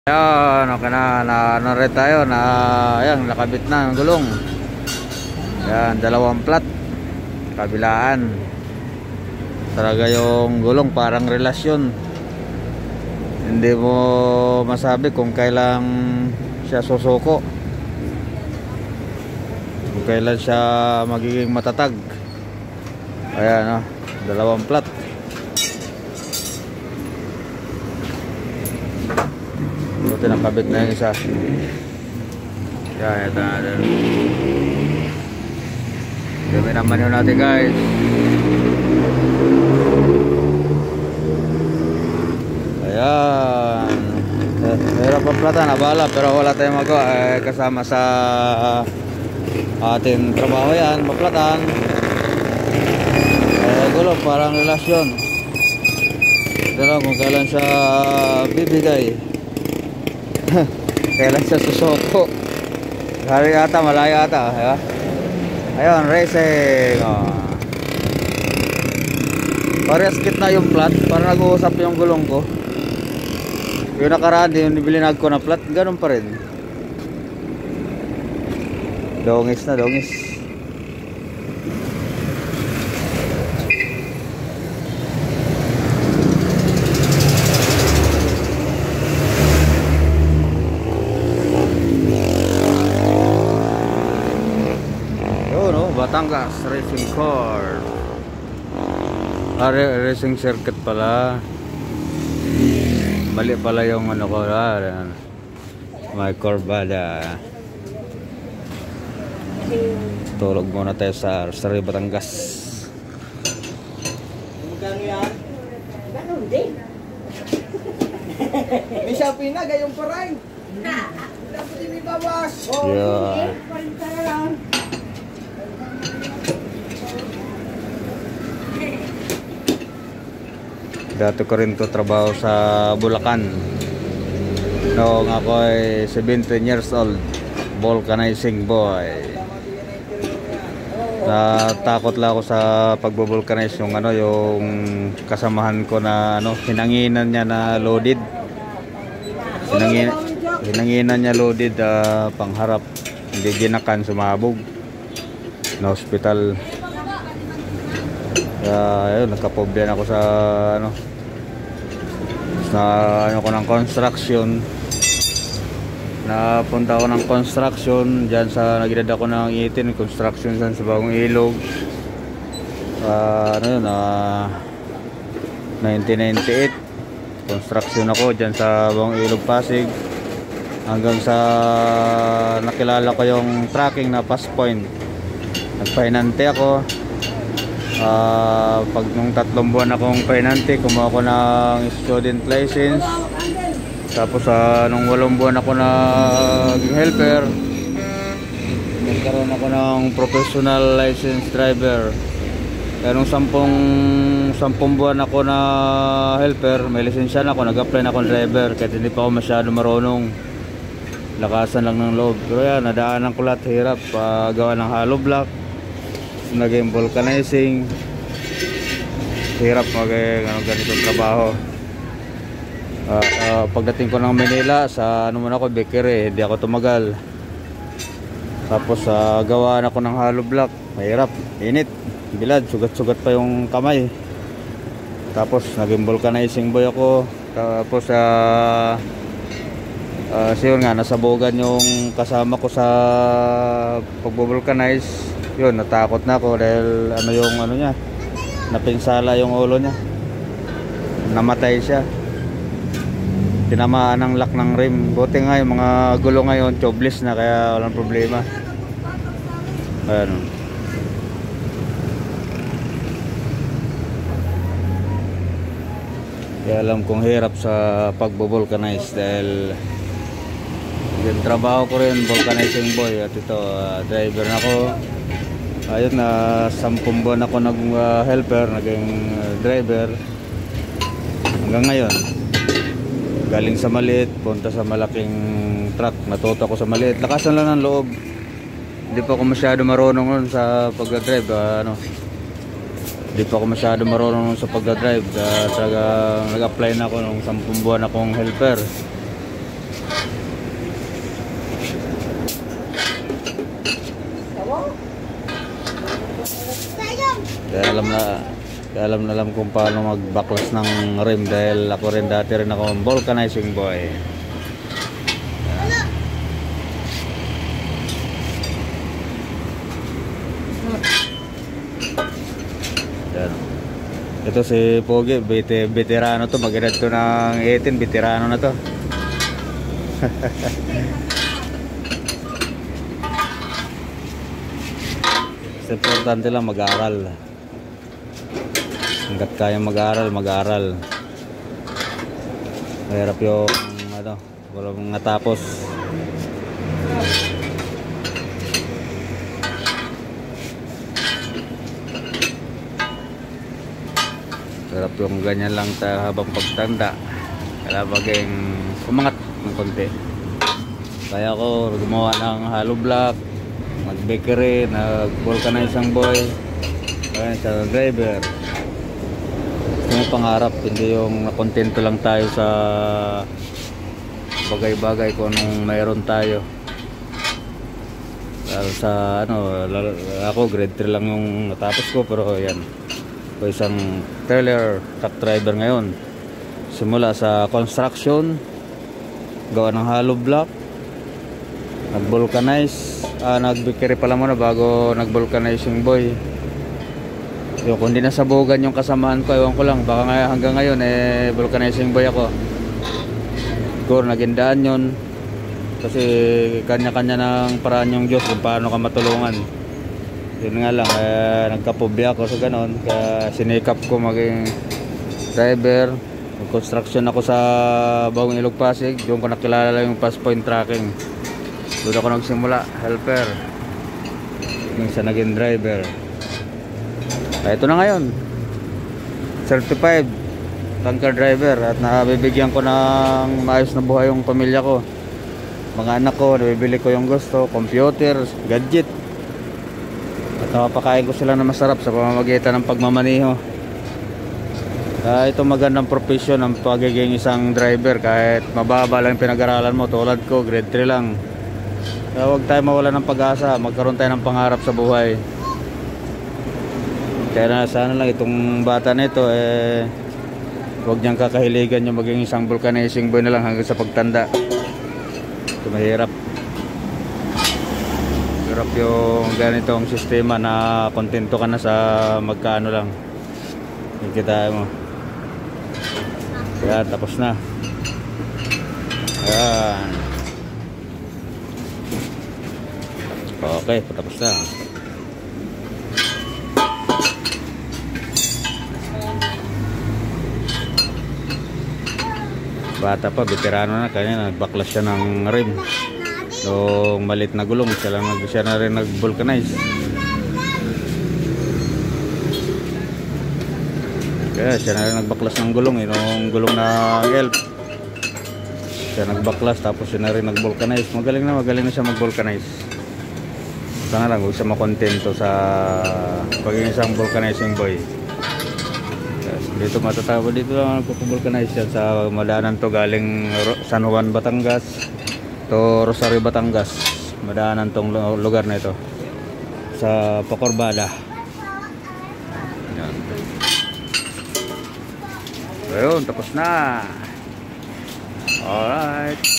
Ayan, okay na rin tayo na ayan, nakabit na ang gulong. Ayan, dalawang plat kabilaan. Talaga yung gulong parang relasyon. Hindi mo masabi kung kailan siya susuko, kung kailan siya magiging matatag. Ayan, dalawang plat. Buti nakabit na yung isa. Yan, ito natin. Dami naman yun natin, guys. Ayan. Meron pa plata, nabala, pero wala tayong magawa. Kasama sa ating trabaho yan, maplatan. Gulo, parang relasyon. Ito lang kung kailan siya bibigay. Kailan siya susoko. Hari ata, malaya ata, diba? Ayun, racing. Parehas na yung plat. Para nag-uusap yung gulong ko. Yung nakaraan, yung nibilinag ko na plat, ganun pa rin. Dongis na, dongis. Batangas Racing Car. Racing circuit pala. Mali pala yung ano ko. May Corbada. Tulog muna tayo sa Rosario, Batangas. Magkano yan? Ganun din. May Shopee na, gayong parang. Dapat hindi bawas. Yeah. Dati ko rin to trabaho sa Bulacan noong ako ay 17 years old. Vulcanizing boy. Natakot lang ako sa pagbo-vulcanize. Yung yung kasamahan ko na hinanginan niya na loaded. Hinanginan niya loaded, pangharap. Hindi ginakan, sumabog na hospital. Ayun, nagka-problem ako sa ko ng construction. Napunta ako ng construction diyan sa nagidad ako ng 18 construction sa Bagong Ilog. 1998 construction ako diyan sa Bagong Ilog, Pasig, hanggang sa nakilala ko yung tracking na Pass Point. Nagpahinante ako. Pag nung 3 buwan akong pahinante, kumuha ako ng student license. Tapos nung 8 buwan ako naging helper, nagkaroon ako ng professional license driver. Kaya nung 10 buwan ako na helper, may lisensya na ako, nag-apply na ako ng driver. Kahit hindi pa ako masyado marunong, lakasan lang ng loob. Pero yan, nadaanan ko lahat, hirap. Gawa ng hollow block, naging vulcanizing, hirap ganitong trabaho. Pagdating ko ng Manila, sa muna ako, bakery, hindi ako tumagal. Tapos gawaan ako ng hollow block, mahirap, init, bilad, sugat-sugat pa yung kamay. Tapos naging vulcanizing boy ako. Tapos yun nga, nasabugan yung kasama ko sa pagbo-vulcanize. Yun, natakot na ako dahil niya, napinsala yung ulo niya, namatay siya, tinamaan ng lock ng rim. Buti nga yung mga gulo ngayon tubeless na, kaya walang problema. Ayan. Kaya alam kong hirap sa pagbo-vulcanize dahil yung trabaho ko rin vulcanizing boy, at ito driver na ako. Ayun, 10 buwan ako helper, naging driver hanggang ngayon. Galing sa maliit, punta sa malaking truck. Natuto ako sa maliit, lakasan lang ng loob. Hindi pa ako masyado marunong nun sa pagdadrive. Hindi pa ako masyado marunong sa pagdadrive. Nag-apply na ako nung 10 buwan akong helper. Kaya alam kung paano magbaklas ng rim dahil ako rin dati rin ako vulcanizing boy. Yan. Ito si Pogi, veterano to, mag-edad to ng 18, veterano na to. Importante lang mag-aral. Hanggat kaya mag-aral. Mahirap yung walang natapos. Mahirap yung ganyan lang habang pagtanda. Kaya maging umangat ng konti. Kaya ako gumawa ng hollow block, mag-bakery, nag-vulcanize ang boy, kaya sa driver. Yung pangarap, hindi yung nakontento lang tayo sa bagay-bagay kung anong mayroon tayo. Sa ako grade 3 lang yung natapos ko, pero yan, ako isang trailer truck driver ngayon. Simula sa construction, gawa ng hollow block, nag-vulcanize, nag-bakery pala muna bago nag-vulcanize yung boy. Yung kung di nasabugan yung kasamaan ko, ewan ko lang, baka hanggang ngayon vulcanizing boy ako. Siguro nagindaan yun kasi kanya-kanya ng paraan yung Diyos kung paano ka matulungan. Yun nga lang, nagkapobya ako sa ganon, kaya sinikap ko maging driver. Construction ako sa Bagong Ilog Pasig, doon ko nakilala yung pass point tracking. Doon ako nagsimula, helper, minsan naging driver. Ito na ngayon, certified tanker driver, at nabibigyan ko ng maayos na buhay yung pamilya ko, mga anak ko, nabibili ko yung gusto, computer, gadget, at napapakain ko sila na masarap sa pamamagitan ng pagmamaniho. Ito magandang profession ang pagiging isang driver, kahit mababa lang pinag-aralan mo, tulad ko grade 3 lang. Kaya huwag tayo mawala ng pag-asa, magkaroon tayo ng pangarap sa buhay. Kaya na sana lang itong bata na ito, huwag niyang kakahiligan yung maging isang vulcanizing boy na lang hanggang sa pagtanda. Ito mahirap. Hirap yung ganitong sistema na kontento ka na sa magkano lang. Kita mo. Kaya tapos na. Ayan. Okay, patapos na. Bata pa, veterano na, kanya nagbaklas siya ng rim. Nung malit na gulong, siya na rin nag-vulcanize. Kaya siya na rin nagbaklas ng gulong, nung gulong na elf. Siya nagbaklas, tapos siya na rin nag-vulcanize. Magaling na siya mag-vulcanize. Sana lang, huwag siya makontento sa pagiging isang vulcanizing boy. Dito matatawag, dito lang nagpo-vulcanize yan sa madaanan to galing San Juan, Batangas to Rosario, Batangas. Madaanan tong lugar na ito sa Pacorbada. Yan. Ayun, tapos na. Alright.